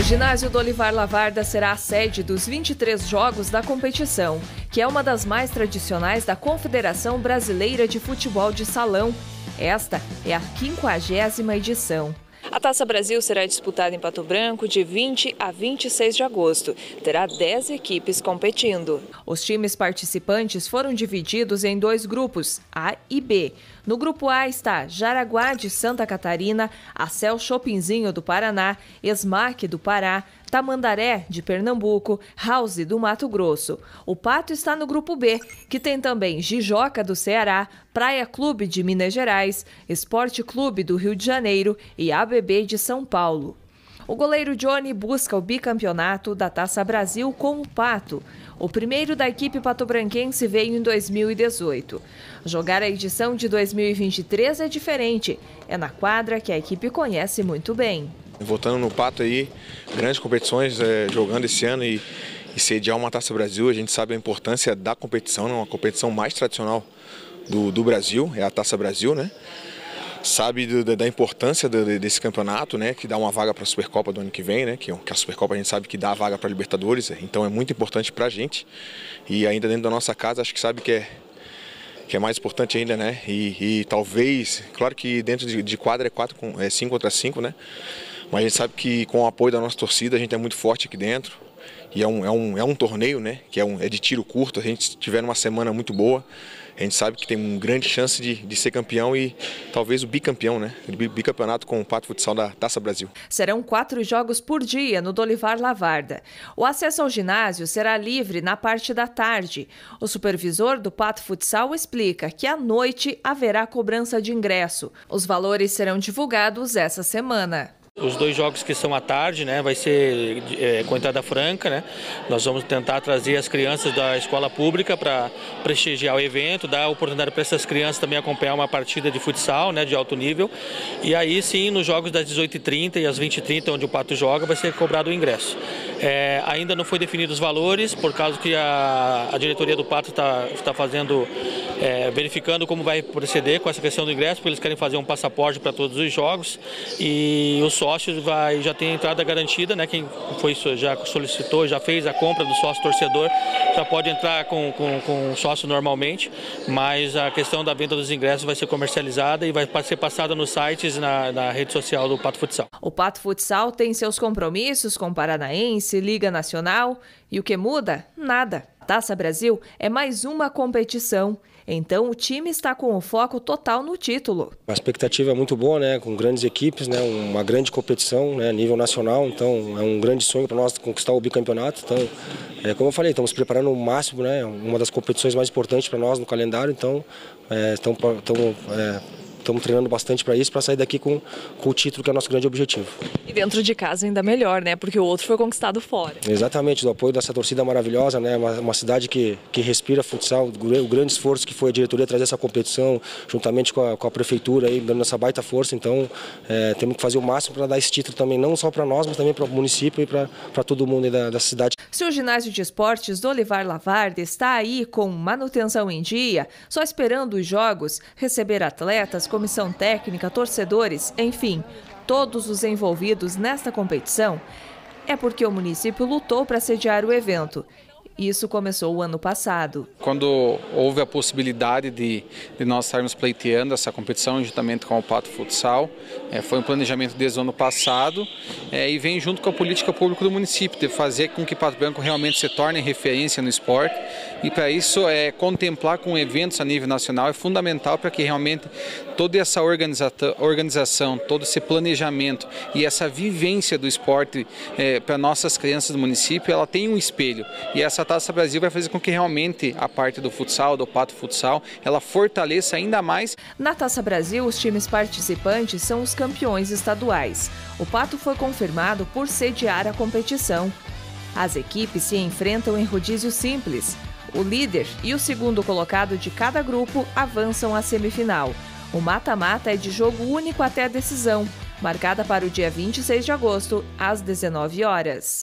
ginásio do Olivar Lavarda será a sede dos 23 jogos da competição, que é uma das mais tradicionais da Confederação Brasileira de Futebol de Salão. Esta é a 50ª edição. A Taça Brasil será disputada em Pato Branco de 20 a 26 de agosto. Terá 10 equipes competindo. Os times participantes foram divididos em 2 grupos, A e B. No grupo A está Jaraguá de Santa Catarina, Acel Chopinzinho do Paraná, Esmaque do Pará, Tamandaré de Pernambuco, House do Mato Grosso. O Pato está no grupo B, que tem também Jijoca do Ceará, Praia Clube de Minas Gerais, Esporte Clube do Rio de Janeiro e ABB de São Paulo. O goleiro Johnny busca o bicampeonato da Taça Brasil com o Pato. O primeiro da equipe patobranquense veio em 2018. Jogar a edição de 2023 é diferente. É na quadra que a equipe conhece muito bem. Voltando no Pato aí, grandes competições jogando esse ano e sediar uma Taça Brasil, a gente sabe a importância da competição, uma competição mais tradicional do Brasil, é a Taça Brasil, né? Sabe da importância desse campeonato, né? Que dá uma vaga para a Supercopa do ano que vem, né? Que a Supercopa a gente sabe que dá a vaga para a Libertadores, então é muito importante para a gente. E ainda dentro da nossa casa, acho que sabe que é mais importante ainda, né? E talvez, claro que dentro de quadra é 5 contra 5, né? Mas a gente sabe que com o apoio da nossa torcida a gente é muito forte aqui dentro. E é um torneio, né? Que é de tiro curto. A gente tiver uma semana muito boa. A gente sabe que tem uma grande chance de ser campeão e talvez o bicampeão, né? Bicampeonato com o Pato Futsal da Taça Brasil. Serão 4 jogos por dia no Olivar Lavarda. O acesso ao ginásio será livre na parte da tarde. O supervisor do Pato Futsal explica que à noite haverá cobrança de ingresso. Os valores serão divulgados essa semana. Os 2 jogos que são à tarde, né, vai ser com entrada franca, né? Nós vamos tentar trazer as crianças da escola pública para prestigiar o evento, dar a oportunidade para essas crianças também acompanhar uma partida de futsal, né, de alto nível. E aí sim, nos jogos das 18h30 e às 20h30, onde o Pato joga, vai ser cobrado o ingresso. Ainda não foi definido os valores, por causa que a diretoria do Pato está fazendo, verificando como vai proceder com essa questão do ingresso, porque eles querem fazer um passaporte para todos os jogos. E os sócios já tem a entrada garantida, né? Quem já solicitou, já fez a compra do sócio torcedor, já pode entrar com o sócio normalmente, mas a questão da venda dos ingressos vai ser comercializada e vai ser passada nos sites na rede social do Pato Futsal. O Pato Futsal tem seus compromissos com Paranaense, Liga Nacional, e o que muda? Nada. Taça Brasil é mais uma competição, então o time está com o foco total no título. A expectativa é muito boa, né? Com grandes equipes, né? Uma grande competição, né? A nível nacional, então é um grande sonho para nós conquistar o bicampeonato. Então, como eu falei, estamos preparando o máximo, né? Uma das competições mais importantes para nós no calendário, então estamos treinando bastante para isso, para sair daqui com o título, que é o nosso grande objetivo. E dentro de casa ainda melhor, né? Porque o outro foi conquistado fora. Exatamente, do apoio dessa torcida maravilhosa, né? Uma cidade que respira futsal, o grande esforço que foi a diretoria trazer essa competição, juntamente com a prefeitura, aí, dando essa baita força. Então, temos que fazer o máximo para dar esse título também, não só para nós, mas também para o município e para todo mundo aí da cidade. Se o ginásio de esportes do Olivar Lavarda está aí com manutenção em dia, só esperando os jogos, receber atletas, comissão técnica, torcedores, enfim, todos os envolvidos nesta competição, é porque o município lutou para sediar o evento. Isso começou o ano passado. Quando houve a possibilidade de nós estarmos pleiteando essa competição juntamente com o Pato Futsal, foi um planejamento desde o ano passado e vem junto com a política pública do município, de fazer com que Pato Branco realmente se torne referência no esporte. E para isso, contemplar com eventos a nível nacional é fundamental para que realmente toda essa organização, todo esse planejamento e essa vivência do esporte para nossas crianças do município, ela tem um espelho. E essa Taça Brasil vai fazer com que realmente a parte do futsal, do Pato Futsal, ela fortaleça ainda mais. Na Taça Brasil, os times participantes são os campeões estaduais. O Pato foi confirmado por sediar a competição. As equipes se enfrentam em rodízio simples. O líder e o segundo colocado de cada grupo avançam à semifinal. O mata-mata é de jogo único até a decisão, marcada para o dia 26 de agosto, às 19 horas.